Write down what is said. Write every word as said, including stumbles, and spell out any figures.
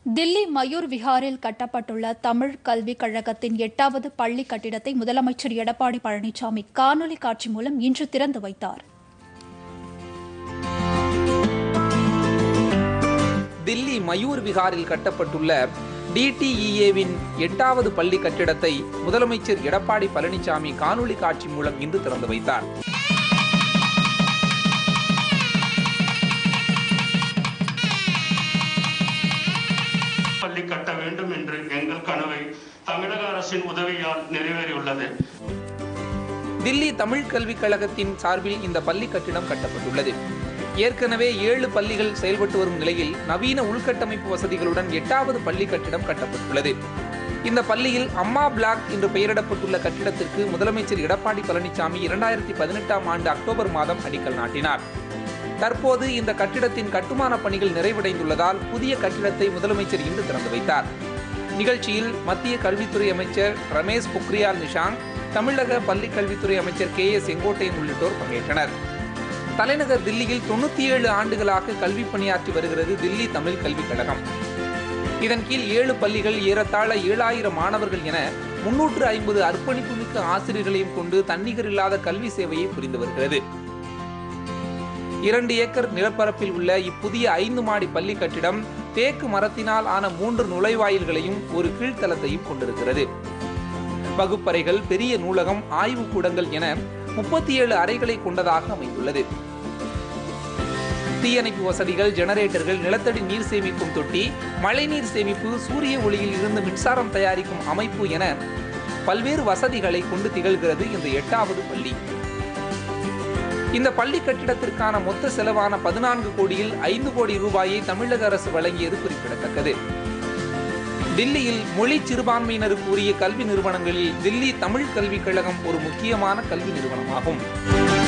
தில்லி மயூர் விஹாரில் கட்டப்பட்டுள்ள தமிழ் கல்விக் கழகத்தின் எட்டாவது பள்ளி கட்டிடத்தை முதலமைச்சர் எடப்பாடி பழனிசாமி காணொலி காட்சி மூலம் இன்று திறந்து வைத்தார். தில்லி மயூர் விஹாரில் கட்டப்பட்டுள்ள டிடிஇஏவின் எட்டாவது பள்ளி கட்டிடத்தை முதலமைச்சர் எடப்பாடி பழனிசாமி காணொலி காட்சி மூலம் இன்று திறந்து வைத்தார். பள்ளி கட்ட வேண்டும் என்று எங்கள் கனவை தமிழக அரசின் உதவியால் நிறைவேறியுள்ளது. தில்லி தமிழ் கல்விக் கழகத்தின் சார்பில் இந்த பள்ளி கட்டிடம் கட்டப்பட்டுள்ளது. ஏற்கனவே ஏழு பள்ளிகள் செயல்பட்டு வரும் நிலையில் நவீன உள்கட்டமைப்பு வசதிகளுடன் எட்டாவது பள்ளி கட்டிடம் கட்டப்பட்டுள்ளது. இந்த பள்ளியில் அம்மா பிளாக் என்று பெயரிடப்பட்டுள்ள கட்டிடத்திற்கு முதலமைச்சர் எடப்பாடி பழனிசாமி இரண்டாயிரத்தி பதினெட்டாம் ஆண்டு அக்டோபர் மாதம் அடிக்கல் நாட்டினார். தற்போது இந்த கட்டிடத்தின் கட்டுமான பணிகள் நிறைவடைந்துள்ளதால் புதிய கட்டிடத்தை முதலமைச்சர் இன்று திறந்து வைத்தார். நிகழ்ச்சியில் மத்திய கல்வித்துறை அமைச்சர் ரமேஷ் பொக்ரியால் நிஷாங்க், தமிழக பள்ளி கல்வித்துறை அமைச்சர் கே ஏ செங்கோட்டையன் உள்ளிட்டோர் பங்கேற்றனர். தலைநகர் தில்லியில் தொண்ணூற்றி ஏழு ஆண்டுகளாக கல்வி பணியாற்றி வருகிறது தில்லி தமிழ் கல்விக் கழகம். இதன் கீழ் ஏழு பள்ளிகள், ஏறத்தாழ ஏழாயிரம் மாணவர்கள் என முன்னூற்று ஐம்பது அர்ப்பணிப்புமிக்க ஆசிரியர்களையும் கொண்டு தன்னிகர் இல்லாத கல்வி சேவையை புரிந்து வருகிறது. இரண்டு ஏக்கர் நிலப்பரப்பில் உள்ள இப்புதிய ஐந்து மாடி பள்ளி கட்டிடம் தேக்கு மரத்தினால் ஆன மூன்று நுழைவாயில்களையும் ஒரு கீழ்த்தளத்தையும் கொண்டிருக்கிறது. வகுப்பறைகள், பெரிய நூலகம், ஆய்வு கூடங்கள் என முப்பத்தி ஏழு அறைகளை கொண்டதாக அமைந்துள்ளது. தீயணைப்பு வசதிகள், ஜெனரேட்டர்கள், நிலத்தடி நீர் சேமிக்கும் தொட்டி, மழைநீர் சேமிப்பு, சூரிய ஒளியில் இருந்து மின்சாரம் தயாரிக்கும் அமைப்பு என பல்வேறு வசதிகளை கொண்டு திகழ்கிறது இந்த எட்டாவது பள்ளி. இந்த பள்ளி கட்டிடத்திற்கான மொத்த செலவான பதினான்கு கோடியில் ஐந்து கோடி ரூபாயை தமிழக அரசு வழங்கியது குறிப்பிடத்தக்கது. தில்லியில் மொழி சிறுபான்மையினருக்கு உரிய கல்வி நிறுவனங்களில் தில்லி தமிழ் கல்விக் கழகம் ஒரு முக்கியமான கல்வி நிறுவனமாகும்.